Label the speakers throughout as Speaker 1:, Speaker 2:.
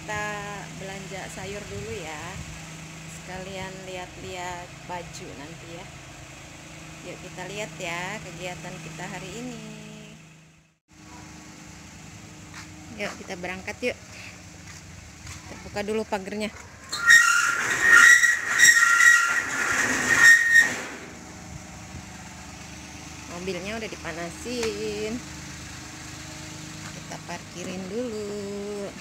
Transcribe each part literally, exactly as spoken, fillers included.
Speaker 1: kita belanja sayur dulu ya, sekalian lihat-lihat baju nanti ya. Yuk kita lihat ya kegiatan kita hari ini. Yuk kita berangkat yuk. Kita buka dulu pagernya. Mobilnya udah dipanasin. Kita parkirin dulu.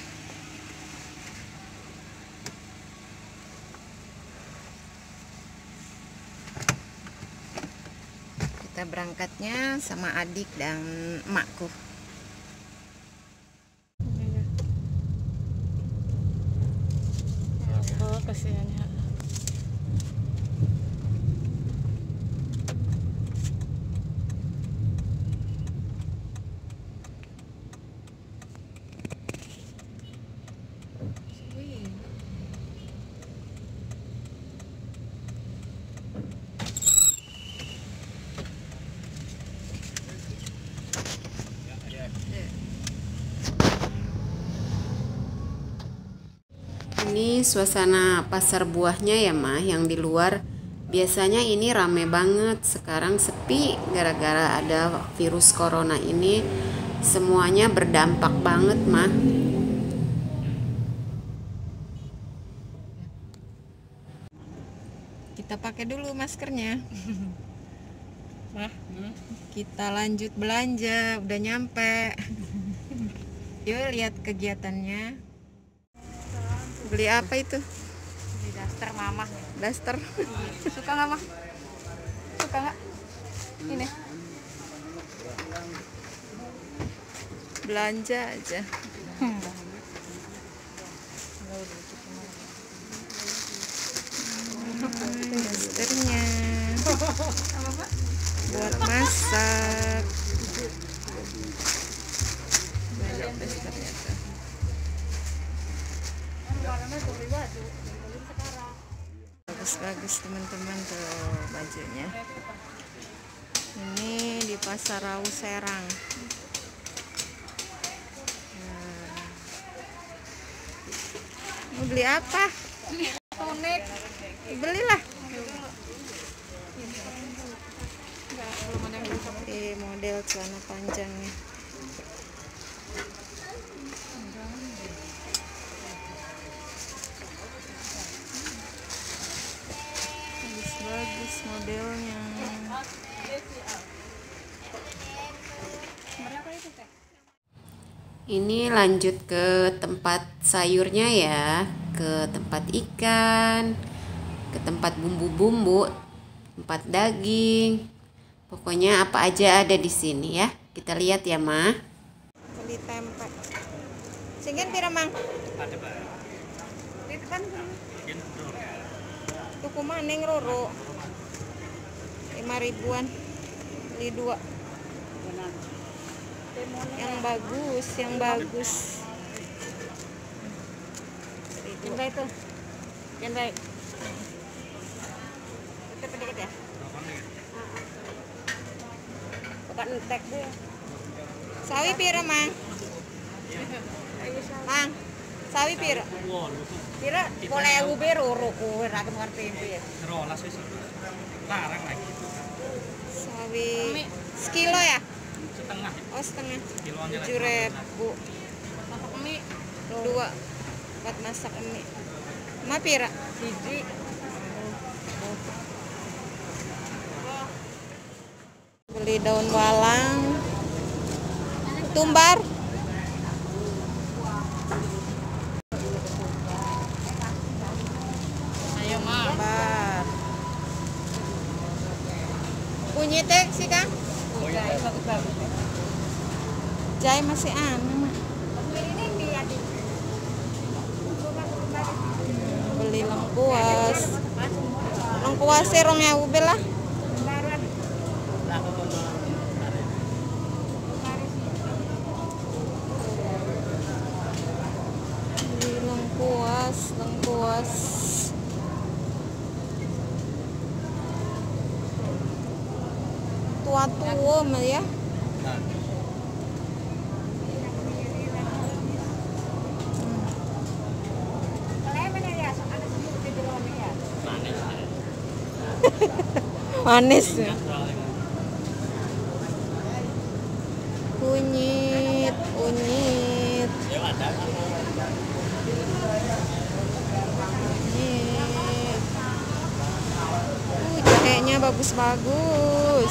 Speaker 1: Kita berangkatnya sama adik dan emakku.
Speaker 2: Oh, kasihannya.
Speaker 3: Ini suasana pasar buahnya ya mah, yang di luar biasanya ini rame banget, sekarang sepi gara-gara ada virus corona ini, semuanya berdampak banget mah.
Speaker 1: Kita pakai dulu maskernya. Kita lanjut belanja, udah nyampe. Yuk lihat kegiatannya. Beli apa itu?
Speaker 2: Beli daster mama.
Speaker 1: Daster.
Speaker 2: Suka nggak mah? Suka nggak? Ini.
Speaker 1: Belanja aja. Dasternya. Buat masak. Banyak dasternya tuh. Bagus-bagus teman-teman tuh bajunya. Ini di Pasar Rawu Serang. Nah. Mau beli apa?
Speaker 2: Tonik.
Speaker 1: Belilah.
Speaker 2: Belum ada yang bisa.
Speaker 1: Eh, model celana panjangnya. Bagus modelnya.
Speaker 3: Ini lanjut ke tempat sayurnya ya, ke tempat ikan, ke tempat bumbu-bumbu, tempat daging. Pokoknya apa aja ada di sini ya. Kita lihat ya, mah.
Speaker 1: Beli tempe. Singen pira, Mang?
Speaker 2: Itu kan
Speaker 1: Tuku maning roro. lima ribuan. Beli dua. Yang bagus, yang bagus.
Speaker 2: Jendai itu. Jendai. Itu sedikit ya? Bukan entek deh.
Speaker 1: Sawi pira, Mang? Mang, sawi pira?
Speaker 2: Kira boleh ube roro kowe ra ngerti itu ya.
Speaker 4: Rolas wis. Larang lagi.
Speaker 1: Sawi sekilo ya?
Speaker 4: Setengah.
Speaker 1: Oh, setengah.
Speaker 4: Kiloannya
Speaker 1: tujuh ribu.
Speaker 2: Masak mie
Speaker 1: Dua buat masak mie. Ma pira?
Speaker 2: biji.
Speaker 1: Beli daun walang. Tumbar.
Speaker 2: Ayo mah.
Speaker 1: Tumbar. Bunyi teh sih, Kang?
Speaker 2: Jai bagus-bagus.
Speaker 1: Jai masih anu. Beli lengkuas. Lengkuas rong ewu lah. Beli lengkuas, lengkuas. Tua-tua mah ya. Manis.
Speaker 4: Ingat soalnya.
Speaker 1: Kunyit, kunyit.
Speaker 4: Ya ada.
Speaker 1: Kunyit. Uh, jahenya bagus-bagus.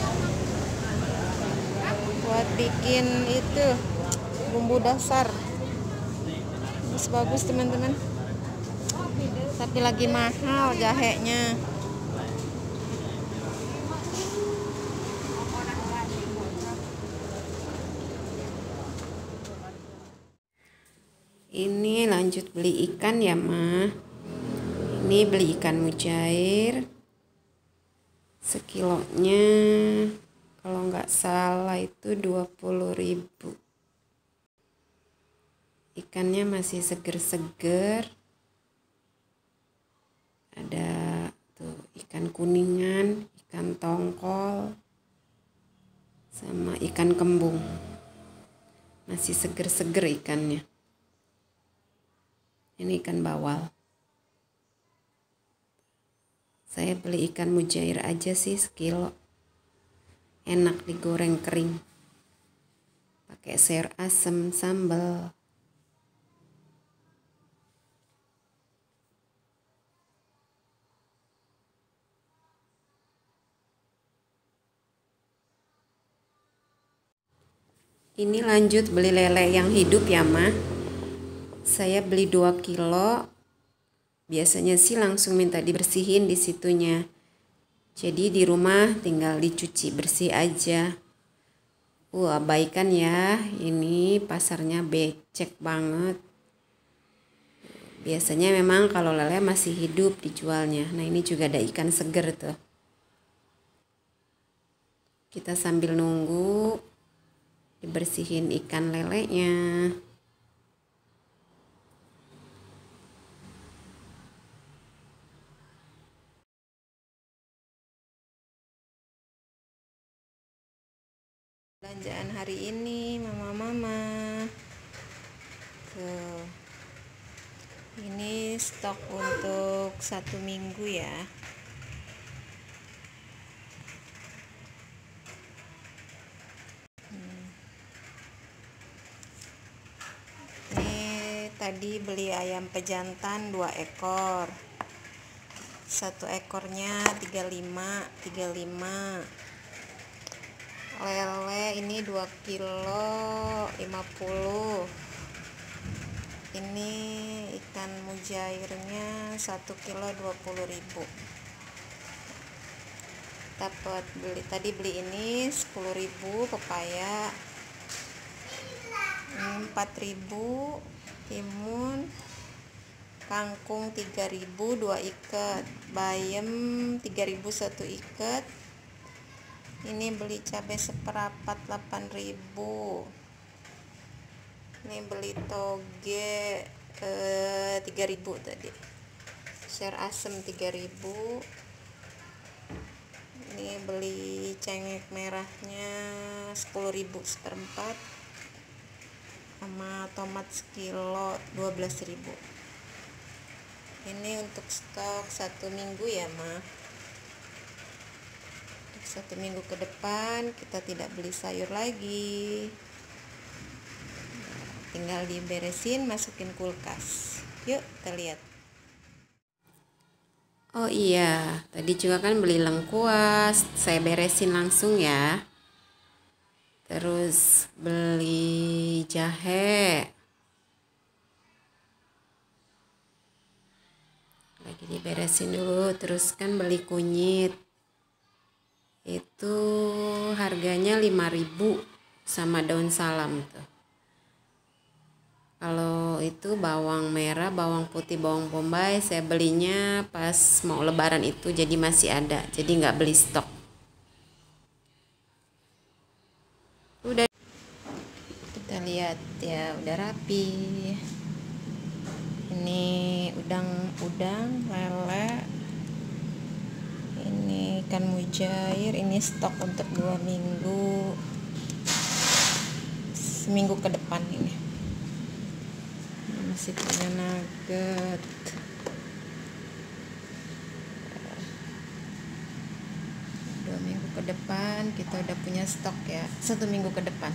Speaker 1: Buat bikin itu bumbu dasar. Bagus-bagus teman-teman. Tapi lagi mahal jahenya.
Speaker 3: Ini lanjut beli ikan ya, Ma. Ini beli ikan mujair. Sekilonya kalau nggak salah itu dua puluh ribu. Ikannya masih seger-seger. Ada tuh ikan kuningan, ikan tongkol, sama ikan kembung. Masih seger-seger ikannya. Ini ikan bawal. Saya beli ikan mujair aja sih sekilo. Enak digoreng kering. Pakai sayur asem, sambal. Ini lanjut beli lele yang hidup ya, Ma. Saya beli dua kilo. Biasanya sih langsung minta dibersihin di situnya. Jadi di rumah tinggal dicuci bersih aja. Wah, abaikan ya. Ini pasarnya becek banget. Biasanya memang kalau lele masih hidup dijualnya. Nah, ini juga ada ikan seger tuh. Kita sambil nunggu dibersihin ikan lelenya.
Speaker 1: Belanjaan hari ini mama-mama. Tuh. Ini stok untuk satu minggu ya. Hmm. Ini tadi beli ayam pejantan dua ekor. Satu ekornya tiga puluh lima, tiga puluh lima. Lele ini dua kilo lima puluh. Ini ikan mujairnya satu kilo dua puluh ribu. Dapat beli tadi beli ini sepuluh ribu pepaya. empat ribu timun, kangkung tiga ribu dua ikat, bayam tiga ribu satu ikat. Ini beli cabai seperapat delapan ribu. Ini beli toge eh, tiga ribu tadi. Sayur asem tiga ribu. Ini beli cengkeh merahnya sepuluh ribu seperempat. Sama tomat sekilo dua belas ribu. Ini untuk stok satu minggu ya, Ma. Satu minggu ke depan kita tidak beli sayur lagi. Tinggal diberesin, masukin kulkas. Yuk kita lihat.
Speaker 3: Oh iya, tadi juga kan beli lengkuas, saya beresin langsung ya. Terus beli jahe. Lagi diberesin dulu, terus kan beli kunyit. Itu harganya lima ribu sama daun salam tuh. Kalau itu bawang merah, bawang putih, bawang bombay saya belinya pas mau lebaran itu, jadi masih ada, jadi nggak beli stok. Udah, kita lihat ya, udah rapi. Ini udang-udang, lele. Ini ikan mujair, ini stok untuk dua minggu, seminggu ke depan ini. Masih punya nugget.
Speaker 1: ke depan kita udah punya stok ya, satu minggu ke depan.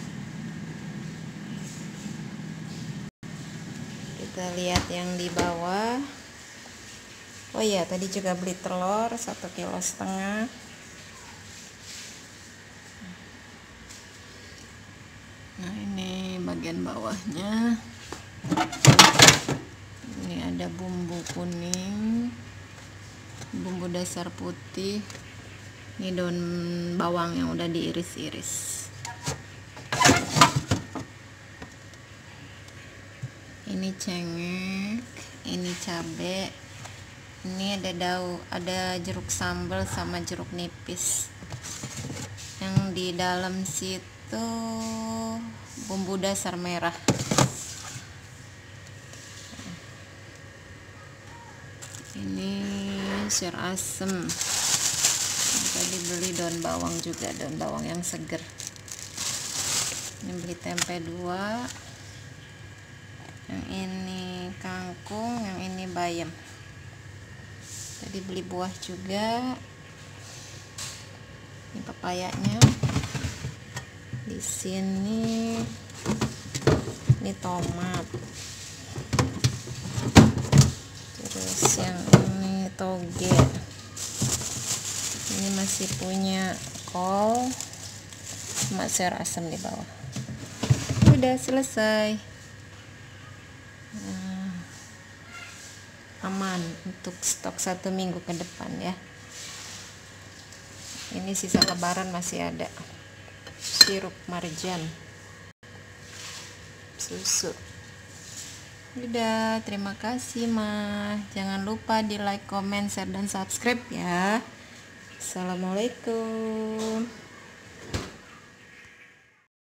Speaker 1: Kita lihat yang di bawah. Oh iya, tadi juga beli telur satu kilo setengah. Nah, ini bagian bawahnya. Ini ada bumbu kuning, bumbu dasar putih. Ini daun bawang yang udah diiris-iris. Ini cengek, ini cabe, ini ada daun, ada jeruk sambal sama jeruk nipis. Yang di dalam situ bumbu dasar merah. Ini sayur asem. Tadi beli daun bawang juga, daun bawang yang seger. Ini beli tempe dua. Yang ini kangkung, yang ini bayam. Tadi beli buah juga. Ini pepayanya. Di sini ini tomat. Terus yang ini toge. Ini masih punya kol sama sayur asam di bawah. Udah selesai. Nah, aman untuk stok satu minggu ke depan ya. Ini sisa lebaran masih ada. Sirup marjan, susu. Udah, terima kasih mah. Jangan lupa di like, comment, share, dan subscribe ya. Assalamualaikum.